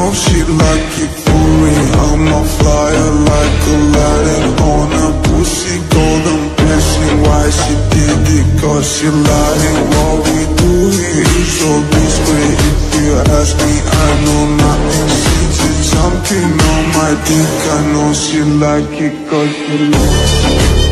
know she like it for me. I'm a flyer like Aladdin on a pussy golden blessing. Why she did it? Cause she lying. What we do here is so discreet. If you ask me, I know nothing. She just jumping on my dick. I know she like it cause she like it.